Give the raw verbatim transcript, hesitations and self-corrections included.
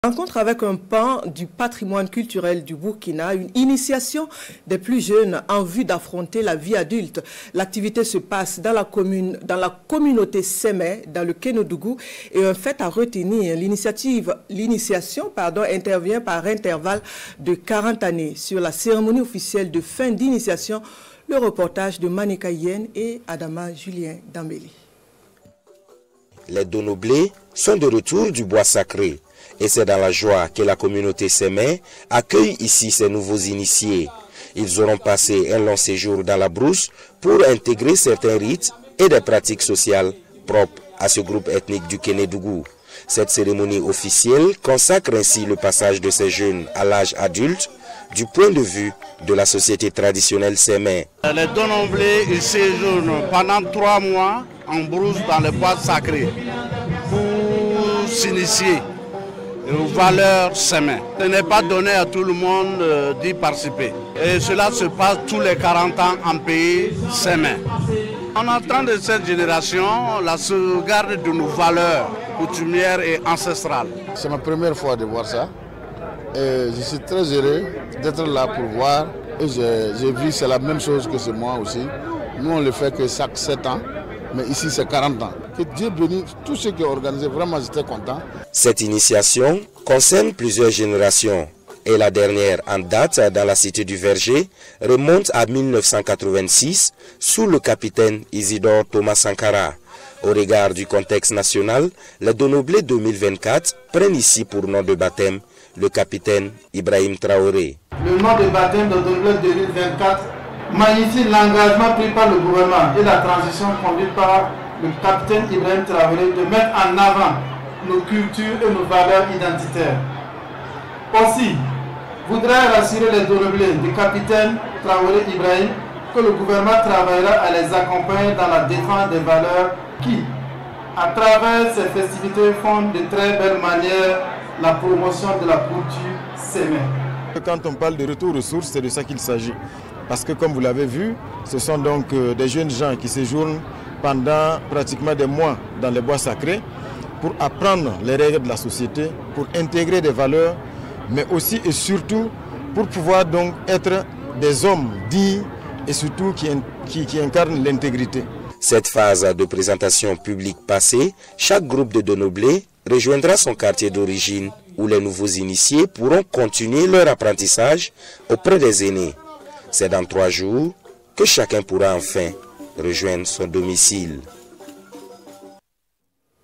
Rencontre avec un pan du patrimoine culturel du Burkina, une initiation des plus jeunes en vue d'affronter la vie adulte. L'activité se passe dans la commune, dans la communauté Sémé, dans le Kénodougou, et un fait à retenir. L'initiative, l'initiation, pardon, intervient par intervalle de quarante années. Sur la cérémonie officielle de fin d'initiation, le reportage de Manika Yen et Adama Julien Dambeli. Les Donoblés sont de retour du bois sacré. Et c'est dans la joie que la communauté Sémé accueille ici ces nouveaux initiés. Ils auront passé un long séjour dans la brousse pour intégrer certains rites et des pratiques sociales propres à ce groupe ethnique du Kénodougou. Cette cérémonie officielle consacre ainsi le passage de ces jeunes à l'âge adulte du point de vue de la société traditionnelle Sémé. Les Donoblés ils séjournent pendant trois mois en brousse dans le bois sacré pour s'initier aux valeurs Sémé. Ce n'est pas donné à tout le monde euh, d'y participer. Et cela se passe tous les quarante ans en pays Sémé. On attend de cette génération la sauvegarde de nos valeurs coutumières et ancestrales. C'est ma première fois de voir ça. Et je suis très heureux d'être là pour voir. Et j'ai vu c'est la même chose que c'est moi aussi. Nous on le fait que chaque sept ans. Mais ici, c'est quarante ans. Que Dieu bénisse tous ceux qui ont organisé. Vraiment, j'étais content. Cette initiation concerne plusieurs générations. Et la dernière en date dans la cité du Verger remonte à mille neuf cent quatre-vingt-six sous le capitaine Isidore Thomas Sankara. Au regard du contexte national, les Donoblés deux mille vingt-quatre prennent ici pour nom de baptême le capitaine Ibrahim Traoré. Le nom de baptême de Donoblés deux mille vingt-quatre magnifie l'engagement pris par le gouvernement et la transition conduite par le capitaine Ibrahim Traoré de mettre en avant nos cultures et nos valeurs identitaires. Aussi, voudrais rassurer les Donoblés du capitaine Traoré Ibrahim que le gouvernement travaillera à les accompagner dans la défense des valeurs qui, à travers ces festivités, font de très belles manières la promotion de la culture Sémé. Quand on parle de retour aux sources, c'est de ça qu'il s'agit. Parce que comme vous l'avez vu, ce sont donc des jeunes gens qui séjournent pendant pratiquement des mois dans les bois sacrés pour apprendre les règles de la société, pour intégrer des valeurs, mais aussi et surtout pour pouvoir donc être des hommes dignes et surtout qui, qui, qui incarnent l'intégrité. Cette phase de présentation publique passée, chaque groupe de Donoblés rejoindra son quartier d'origine où les nouveaux initiés pourront continuer leur apprentissage auprès des aînés. C'est dans trois jours que chacun pourra enfin rejoindre son domicile.